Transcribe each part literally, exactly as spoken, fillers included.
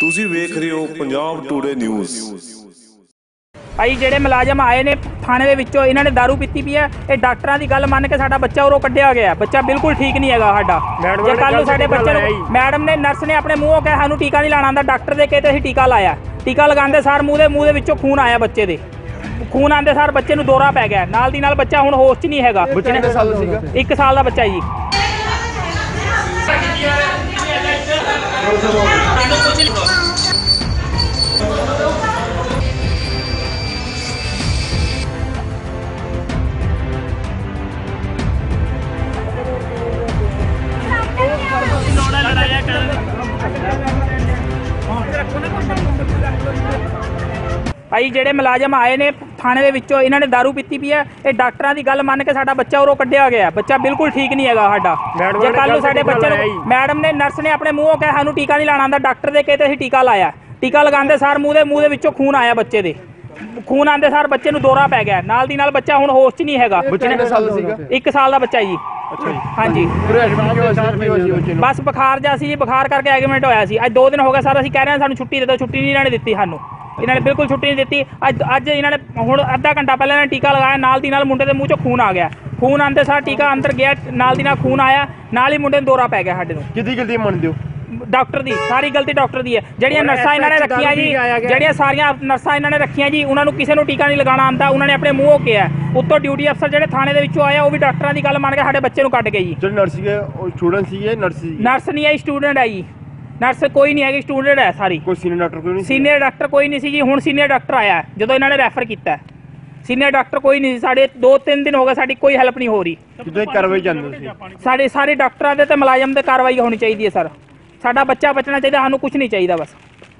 ਤੁਸੀਂ ਵੇਖ ਰਹੇ ਹੋ ਪੰਜਾਬ ਟੂਡੇ ਨਿਊਜ਼। ਭਾਈ ਜਿਹੜੇ ਮੁਲਾਜ਼ਮ ਆਏ ਨੇ ਥਾਣੇ ਦੇ ਵਿੱਚੋਂ ਇਹਨਾਂ ਨੇ ਦਾਰੂ ਪੀਤੀ ਪਈ ਹੈ। ਇਹ ਡਾਕਟਰਾਂ ਦੀ ਗੱਲ ਮੰਨ ਕੇ ਸਾਡਾ ਬੱਚਾ ਉਰੋਂ ਕੱਢਿਆ ਗਿਆ। ਬੱਚਾ ਬਿਲਕੁਲ ਠੀਕ ਨਹੀਂ ਹੈਗਾ ਸਾਡਾ। ਜੇ ਕੱਲ ਨੂੰ ਸਾਡੇ ਬੱਚੇ ਨੂੰ ਮੈਡਮ ਨੇ ਨਰਸ ਨੇ ਆਪਣੇ ਮੂੰਹੋਂ ਕਿਹਾ ਸਾਨੂੰ ਟੀਕਾ ਨਹੀਂ ਲਾਣਾ ਆਉਂਦਾ, ਡਾਕਟਰ ਦੇ ਕਹੇ ਤੇ ਅਸੀਂ ਟੀਕਾ ਲਾਇਆ। ਟੀਕਾ ਲਗਾਉਂਦੇ ਸਾਰ ਮੂੰਹ ਦੇ ਮੂੰਹ ਦੇ ਵਿੱਚੋਂ ਖੂਨ ਆਇਆ ਬੱਚੇ ਦੇ। ਖੂਨ ਆਉਂਦੇ ਸਾਰ ਬੱਚੇ ਨੂੰ ਦੌਰਾ ਪੈ ਗਿਆ। ਨਾਲ ਦੀ ਨਾਲ ਬੱਚਾ ਹੁਣ ਹੋਸ਼ 'ਚ ਨਹੀਂ ਹੈਗਾ। ਕਿੰਨੇ ਸਾਲ ਦਾ ਸੀਗਾ? ਇੱਕ ਸਾਲ ਦਾ ਬੱਚਾ ਜੀ। ਭਾਈ ਜਿਹੜੇ ਮੁਲਾਜ਼ਮ ਆਏ ਨੇ ਥਾਣੇ ਦੇ ਵਿੱਚੋਂ ਇਹਨਾਂ ਨੇ ਦਾਰੂ ਪੀਤੀ ਪਈ ਹੈ। ਇਹ ਡਾਕਟਰਾਂ ਦੀ ਗੱਲ ਮੰਨ ਕੇ ਸਾਡਾ ਬੱਚਾ ਉਰੋਂ ਕੱਢਿਆ ਗਿਆ। ਬੱਚਾ ਬਿਲਕੁਲ ਠੀਕ ਨਹੀਂ ਹੈਗਾ ਸਾਡਾ। ਜੇ ਕੱਲ ਨੂੰ ਸਾਡੇ ਬੱਚੇ ਨੂੰ ਮੈਡਮ ਨੇ ਨਰਸ ਨੇ ਆਪਣੇ ਮੂੰਹੋਂ ਕਿਹਾ ਸਾਨੂੰ ਟੀਕਾ ਨਹੀਂ ਲਾਣਾ ਆਉਂਦਾ, ਡਾਕਟਰ ਦੇ ਕਹੇ ਤੇ ਅਸੀਂ ਟੀਕਾ ਲਾਇਆ। ਟੀਕਾ ਲਗਾਉਂਦੇ ਸਾਰ ਮੂੰਹ ਦੇ ਮੂੰਹ ਦੇ ਵਿੱਚੋਂ ਖੂਨ ਆਇਆ ਬੱਚੇ ਦੇ। ਖੂਨ ਆਉਂਦੇ ਸਾਰ ਬੱਚੇ ਨੂੰ ਦੌਰਾ ਪੈ ਗਿਆ। ਨਾਲ ਦੀ ਨਾਲ ਬੱਚਾ ਹੁਣ ਹੋਸ਼ 'ਚ ਨਹੀਂ ਹੈਗਾ। ਕਿੰਨੇ ਸਾਲ ਦਾ ਸੀਗਾ? ਇੱਕ ਸਾਲ ਦਾ ਬੱਚਾ ਜੀ। ਹਾਂਜੀ ਬਸ ਬੁਖਾਰ ਜਾ ਸੀ ਜੀ। ਬੁਖਾਰ ਕਰਕੇ ਐਡਮਿਟ ਹੋਇਆ ਸੀ। ਅੱਜ ਦੋ ਦਿਨ ਹੋ ਗਏ ਸਰ ਅਸੀਂ ਕਹਿ ਰਹੇ ਹਾਂ ਸਾਨੂੰ ਛੁੱਟੀ ਦੇ ਦਿਓ। ਛੁੱਟੀ ਨਹੀਂ ਇਹਨਾਂ ਨੇ ਦਿੱਤੀ ਸਾਨੂੰ। ਇਹਨਾਂ ਨੇ ਬਿਲਕੁਲ ਛੁੱਟੀ ਨਹੀਂ ਦਿੱਤੀ। ਅੱਜ ਅੱਜ ਇਹਨਾਂ ਨੇ ਹੁਣ ਅੱਧਾ ਘੰਟਾ ਪਹਿਲਾਂ ਇਹਨਾਂ ਨੇ ਟੀਕਾ ਲਗਾਇਆ। ਨਾਲ ਦੀ ਨਾਲ ਮੁੰਡੇ ਦੇ ਮੂੰਹ 'ਚੋਂ ਖੂਨ ਆ ਗਿਆ। ਖੂਨ ਆਉਂਦੇ ਸਾਰ ਟੀਕਾ ਅੰਦਰ ਗਿਆ। ਨਾਲ ਦੀ ਨਾਲ ਖੂਨ ਆਇਆ। ਨਾਲ ਹੀ ਮੁੰਡੇ ਨੂੰ ਦੌਰਾ ਪੈ ਗਿਆ ਸਾਡੇ ਨੂੰ। ਕਿਹਦੀ ਗਲਤੀ ਮੰਨਦੇ ਹੋ? ਡਾਕਟਰ ਦੀ ਸਾਰੀ ਗਲਤੀ ਡਾਕਟਰ ਦੀ ਹੈ। ਜਿਹੜੀਆਂ ਨਰਸਾਂ ਇਹਨਾਂ ਨੇ ਰੱਖੀਆਂ ਜੀ, ਜਿਹੜੀਆਂ ਸਾਰੀਆਂ ਨਰਸਾਂ ਇਹਨਾਂ ਨੇ ਰੱਖੀਆਂ ਜੀ, ਉਹਨਾਂ ਨੂੰ ਕਿਸੇ ਨੂੰ ਟੀਕਾ ਨਹੀਂ ਲਗਾਉਣਾ ਆਉਂਦਾ। ਉਹਨਾਂ ਨੇ ਆਪਣੇ ਮੂੰਹੋਂ ਕਿਹਾ। ਉੱਤੋਂ ਡਿਊਟੀ ਅਫਸਰ ਜਿਹੜੇ ਥਾਣੇ ਦੇ ਵਿੱਚੋਂ ਆਇਆ ਉਹ ਵੀ ਡਾਕਟਰਾਂ ਦੀ ਗੱਲ ਮੰਨ ਕੇ ਸਾਡੇ ਬੱਚੇ ਨੂੰ ਕੱਢ ਗਏ ਜੀ। ਜਿਹੜੇ ਨਰਸ ਸੀਗੇ ਉਹ ਸਟੂਡੈਂਟ ਸੀਗੇ? ਨਰਸ ਸੀ? ਨਰਸ ਨਹੀਂ ਹੈ, ਸਟੂਡੈਂਟ ਹੈ ਜੀ। ਨਰਸ ਕੋਈ ਨਹੀਂ ਹੈਗੀ, ਸਟੂਡੈਂਟ ਹੈ ਸਾਰੀ। ਕੋਈ ਸੀਨੀਅਰ ਡਾਕਟਰ ਕੋਈ ਨਹੀਂ? ਸੀਨੀਅਰ ਡਾਕਟਰ ਕੋਈ ਨਹੀਂ ਸੀ ਜੀ। ਹੁਣ ਸੀਨੀਅਰ ਡਾਕਟਰ ਆਇਆ ਜਦੋਂ ਇਹਨਾਂ ਨੇ ਰੈਫਰ ਕੀਤਾ। ਸੀਨੀਅਰ ਡਾਕਟਰ ਕੋਈ ਨਹੀਂ ਸੀ। ਸਾਡੇ ਦੋ ਤਿੰਨ ਦਿਨ ਹੋ ਗਏ ਸਾਡੀ ਕੋਈ ਹੈਲਪ ਨਹੀਂ ਹੋ ਰਹੀ। ਕਿਤੇ ਕਾਰਵਾਈ ਜਾਂਦੇ ਸੀ? ਸਾਡੇ ਸਾਰੇ ਡਾਕਟਰਾਂ ਦੇ ਤੇ ਮੁਲਾਜ਼ਮ ਦੇ ਕਾਰਵਾਈ ਹੋਣੀ ਚਾਹੀਦੀ ਹੈ ਸਰ। ਸਾਡਾ ਬੱਚਾ ਬਚਣਾ ਚਾਹੀਦਾ। ਸਾਨੂੰ ਕੁਝ ਨਹੀਂ ਚਾਹੀਦਾ ਬਸ।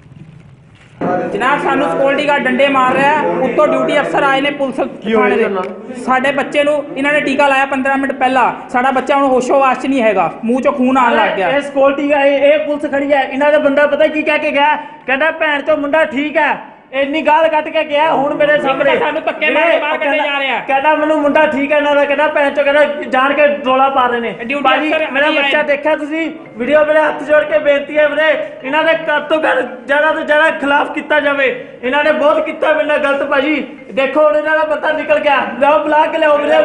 ਜਨਾਬ ਸਾਨੂੰ ਸਿਕਿਉਰਿਟੀ ਗਾਰਡ ਡੰਡੇ ਮਾਰ ਰਿਹਾ। ਉੱਤੋਂ ਡਿਊਟੀ ਅਫਸਰ ਆਏ ਨੇ ਪੁਲਿਸ ਥਾਣੇ ਦੇ। ਸਾਡੇ ਬੱਚੇ ਨੂੰ ਇਹਨਾਂ ਨੇ ਟੀਕਾ ਲਾਇਆ ਪੰਦਰਾਂ ਮਿੰਟ ਪਹਿਲਾਂ। ਸਾਡਾ ਬੱਚਾ ਹੁਣ ਹੋਸ਼ੋ-ਵਾਸ 'ਚ ਨਹੀਂ ਹੈਗਾ। ਮੂੰਹ 'ਚੋਂ ਖੂਨ ਆਉਣ ਲੱਗ ਗਿਆ। ਇਹ ਸਿਕਿਉਰਿਟੀ ਆ, ਇਹ ਪੁਲਿਸ ਖੜੀ ਹੈ। ਇਹਨਾਂ ਦਾ ਬੰਦਾ ਪਤਾ ਕੀ ਕਹਿ ਕੇ ਗਿਆ? ਕਹਿੰਦਾ ਭੈਣ ਚੋ ਮੁੰਡਾ ਠੀਕ ਹੈ। ਇੰਨੀ ਗਾਲ ਕੱਢ ਕੇ ਗਿਆ। ਹੁਣ ਮੇਰੇ ਸਾਹਮਣੇ ਸਾਨੂੰ ਧੱਕੇ ਮਾਰ ਕੇ ਬਾਹਰ ਕੱਢੇ ਜਾ ਰਿਹਾ। ਕਹਿੰਦਾ ਮੈਨੂੰ ਮੁੰਡਾ ਠੀਕ ਹੈ ਇਹਨਾਂ ਦਾ। ਕਹਿੰਦਾ ਭੈਣ ਚੋ ਕਹਿੰਦਾ ਜਾਣ ਕੇ ਰੋਲਾ ਪਾ ਰਹੇ ਨੇ। ਭਾਜੀ ਮੇਰਾ ਬੱਚਾ ਦੇਖਿਆ ਤੁਸੀਂ ਵੀਡੀਓ? ਮੇਰੇ ਹੱਥ ਜੋੜ ਕੇ ਬੇਨਤੀ ਹੈ ਵੀਰੇ, ਇਹਨਾਂ ਦੇ ਘੱਟ ਤੋਂ ਘੱਟ ਜ਼ਿਆਦਾ ਤੋਂ ਜ਼ਿਆਦਾ ਖਿਲਾਫ ਕੀਤਾ ਜਾਵੇ। ਇਹਨਾਂ ਨੇ ਬਹੁਤ ਕੀਤਾ ਮੇਰੇ ਨਾਲ ਗਲਤ। ਭਾਜੀ ਦੇਖੋ ਹੁਣ ਇਹਨਾਂ ਦਾ ਪਤਾ ਨਿਕਲ ਗਿਆ। ਲਓ ਬੁਲਾ ਕੇ ਲਿਆਓ ਵੀਰੇ।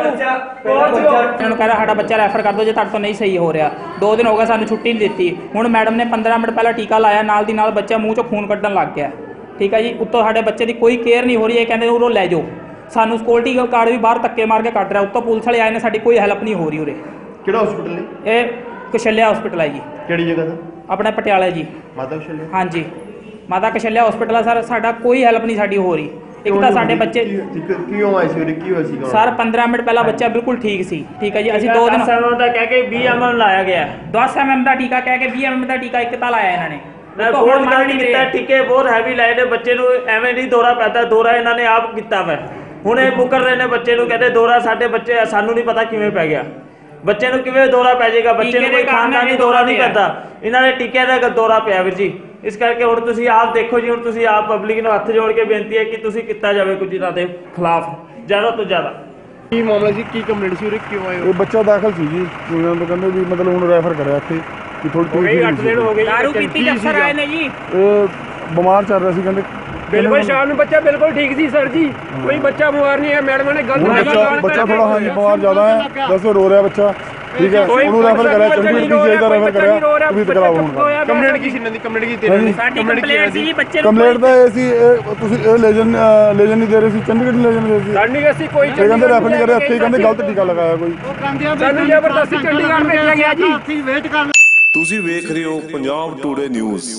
ਇਹਨਾਂ ਨੂੰ ਕਹਿੰਦਾ ਸਾਡਾ ਬੱਚਾ ਰੈਫਰ ਕਰ ਦਿਓ ਜੇ ਤੁਹਾਡੇ ਤੋਂ ਨਹੀਂ ਸਹੀ ਹੋ ਰਿਹਾ। ਦੋ ਦਿਨ ਹੋ ਗਏ ਸਾਨੂੰ ਛੁੱਟੀ ਨਹੀਂ ਦਿੱਤੀ। ਹੁਣ ਮੈਡਮ ਨੇ ਪੰਦਰਾਂ ਮਿੰਟ ਪਹਿਲਾਂ ਟੀਕਾ ਲਾਇਆ। ਨਾਲ ਦੀ ਨਾਲ ਬੱਚਾ ਮੂੰਹ 'ਚੋਂ ਖੂਨ ਕੱਢਣ ਲੱਗ ਗਿਆ। ਠੀਕ ਹੈ ਜੀ। ਉੱਤੋਂ ਸਾਡੇ ਬੱਚੇ ਦੀ ਕੋਈ ਕੇਅਰ ਨਹੀਂ ਹੋ ਰਹੀ। ਇਹ ਕਹਿੰਦੇ ਉਰੋਂ ਲੈ ਜਾਓ। ਸਾਨੂੰ ਸਿਕਿਉਰਿਟੀ ਗਾਰਡ ਵੀ ਬਾਹਰ ਧੱਕੇ ਮਾਰ ਕੇ ਕੱਢ ਰਿਹਾ। ਉੱਤੋਂ ਪੁਲਿਸ ਵਾਲੇ ਆਏ ਨੇ। ਸਾਡੀ ਕੋਈ ਹੈਲਪ ਨਹੀਂ ਹੋ ਰਹੀ ਉਰੇ। ਕਿਹੜਾ ਹਸਪੀਟਲ ਹੈ ਇਹ? ਕਸ਼ਲਿਆ ਹਸਪੀਟਲ ਹੈ ਜੀ। ਕਿਹੜੀ ਜਗ੍ਹਾ ਦਾ? ਆਪਣੇ ਪਟਿਆਲੇ ਜੀ। ਮਾਤਾ ਕਸ਼ਲਿਆ? ਹਾਂਜੀ ਮਾਤਾ ਕਸ਼ਲਿਆ ਹਸਪੀਟਲ ਆ ਸਰ। ਸਾਡਾ ਕੋਈ ਹੈਲਪ ਨਹੀਂ ਸਾਡੀ ਹੋ ਰਹੀ। ਇੱਕ ਤਾਂ ਸਾਡੇ ਬੱਚੇ ਕਿਉਂ ਆਏ ਸੀ? ਕੀ ਹੋਇਆ ਸੀ ਸਰ? ਪੰਦਰਾਂ ਮਿੰਟ ਪਹਿਲਾਂ ਬੱਚਾ ਬਿਲਕੁਲ ਠੀਕ ਸੀ। ਠੀਕ ਹੈ ਜੀ। ਅਸੀਂ ਦੋ ਦਿਨ ਦਾ ਕਹਿ ਕੇ ਵੀਹ ਐਮ ਐਮ ਲਾਇਆ ਗਿਆ। ਦਸ ਐਮ ਐਮ ਦਾ ਟੀਕਾ ਕਹਿ ਕੇ ਵੀਹ ਐਮ ਐਮ ਦਾ ਟੀਕਾ ਇੱਕ ਤਾਂ ਲਾਇਆ ਇਹਨਾਂ ਨੇ। ਬਹੁਤ ਗਲਤ ਕੀਤਾ। ਟੀਕੇ ਬਹੁਤ ਹੈਵੀ ਲਾਏ ਨੇ। ਬੱਚੇ ਨੂੰ ਐਵੇਂ ਨਹੀਂ ਦੌਰਾ ਪੈਂਦਾ। ਦੌਰਾ ਇਹਨਾਂ ਨੇ ਆਪ ਕੀਤਾ ਵਾ। ਹੁਣ ਇਹ ਮੁਕਰ ਰਹੇ ਨੇ ਬੱਚੇ ਨੂੰ। ਕਹਿੰਦੇ ਦੌਰਾ ਸਾਡੇ ਬੱਚੇ ਸਾਨੂੰ ਨਹੀਂ ਪਤਾ ਕਿਵੇਂ ਪੈ ਗਿਆ। ਬੱਚੇ ਨੂੰ ਕਿਵੇਂ ਦੌਰਾ ਪੈ ਜਾਏਗਾ? ਬੱਚੇ ਨੂੰ ਕੋਈ ਖਾਨਦਾਨੀ ਦੌਰਾ ਨਹੀਂ ਪੈਂਦਾ। ਇਹਨਾਂ ਨੇ ਟੀਕੇ ਦਾ ਦੌਰਾ ਪਿਆ ਵੀਰ ਜੀ। ਇਸ ਕਰਕੇ ਹੁਣ ਤੁਸੀਂ ਆਪ ਦੇਖੋ ਜੀ। ਹੁਣ ਤੁਸੀਂ ਆਪ ਪਬਲਿਕ ਨੂੰ ਹੱਥ ਜੋੜ ਕੇ ਬੇਨਤੀ ਹੈ ਕਿ ਤੁਸੀਂ ਕੀਤਾ ਜਾਵੇ ਕੁਝ ਇਹਨਾਂ ਦੇ ਖਿਲਾਫ ਜ਼ਿਆਦਾ ਤੋਂ ਜ਼ਿਆਦਾ। ਕੀ ਮਾਮਲਾ ਸੀ? ਕੀ ਕੰਪਲੇਂਟ ਸੀ? ਉਰੇ ਕਿਉਂ ਆਏ? ਇਹ ਬੱਚਾ ਦਾਖਲ ਸੀ ਜੀ। ਉਹਨਾਂ ਤੋਂ ਕਹਿੰਦੇ ਵੀ ਮਤਲਬ ਹੁਣ ਰੈਫਰ ਕਰਿਆ ਇੱਥੇ ਕਿ ਥੋੜੀ ਥੋੜੀ ਅੱਠ ਦਿਨ ਹੋ ਗਏ। ਦਾਰੂ ਪੀਤੀ ਅਫਸਰ ਆਏ ਨੇ ਜੀ। ਇਹ ਬਿਮਾਰ ਚੱਲ ਰਿਹਾ ਸੀ ਕਹਿੰਦੇ। ਬਿਲਕੁਲ ਸ਼ਾਮ ਨੂੰ ਬੱਚਾ ਬਿਲਕੁਲ ਠੀਕ ਸੀ ਸਰ ਜੀ। ਕੋਈ ਬੱਚਾ ਬਿਮਾਰ ਨਹੀਂ ਹੈ। ਮੈਡਮ ਨੇ ਗਲਤ ਬੱਚਾ ਬੱਚਾ ਥੋੜਾ ਹਾਂਜੀ ਬਿਮਾਰ ਜ਼ਿਆਦਾ ਹੈ। ਦੱਸੋ ਰੋ ਰਿਹਾ ਬੱਚਾ। ਠੀਕ ਹੈ ਉਹਨੂੰ ਰੈਫਰ ਕਰਿਆ। ਚੰਡੀਗੜ੍ਹ ਪੀਜੀਆਈ ਦਾ ਰੈਫਰ ਕਰਿਆ। ਤੁਸੀਂ ਕਰਾਓ ਹੁਣ। ਕੰਪਲੇਂਟ ਕੀ ਸੀ ਇਹਨਾਂ ਦੀ? ਕੰਪਲੇਂਟ ਕੀ ਤੇਰੇ ਦੀ? ਸਾਡੀ ਕੰਪਲੇਂਟ ਸੀ ਜੀ ਬੱਚੇ ਨੂੰ। ਕੰਪਲੇਂਟ ਤਾਂ ਇਹ ਸੀ ਤੁਸੀਂ ਇਹ ਲੈਜਨ ਲੈਜਨ ਨਹੀਂ ਦੇ ਰਹੇ ਸੀ। ਚੰਡੀਗੜ੍ਹ ਲੈਜਨ ਦੇ ਸੀ। ਸਾਡੀ ਅਸੀਂ ਕੋਈ ਇਹ ਕਹਿੰਦੇ ਰੈਫਰ ਨਹੀਂ ਕਰਿਆ। ਇੱਥੇ ਕਹਿੰਦੇ ਗਲਤ ਟੀਕਾ ਲਗਾਇਆ ਕੋਈ। ਸਾਨੂੰ ਜ਼ਬਰਦਸਤੀ ਚੰਡੀਗੜ੍ਹ ਭੇਜਿਆ ਗਿਆ ਜੀ। ਤੁਸੀਂ ਵੇਖ ਰਹੇ ਹੋ ਪੰਜਾਬ ਟੂਡੇ ਨਿਊਜ਼।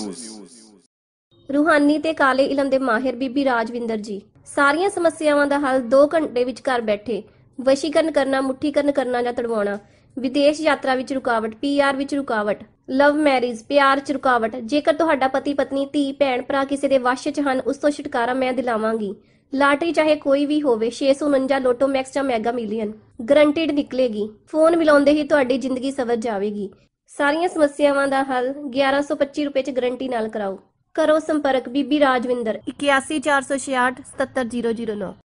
रूहानी ते काले इलम दे माहिर बीबी राजविंदर जी सारियां समस्यावां दा हल दो घंटे विच घर बैठे। वशीकरण करना, मुठीकरण करना जां तड़वाउणा, विदेश यात्रा विच रुकावट, पीआर विच रुकावट, लव मैरिज प्यार च रुकावट। जेकर तुहाडा पति पत्नी धी भैन भरा किसी दे वश च हन उस तो छुटकारा मैं दिलावांगी। लाटरी चाहे कोई भी होवे, छे सौ उनंजा लोटो मैक्स जां मैगा मिलियन गरंटीड निकलेगी। फोन मिलाउंदे ही तुहाडी जिंदगी सवर जावेगी। सारियां समस्यावां दा हल ग्यारह सौ पच्ची रुपए च गरंटी नाल कराओ। करो संपर्क बीबी राजविंदर इक्यासी चार सौ छियाठ सतहत्तर जीरो जीरो नौ।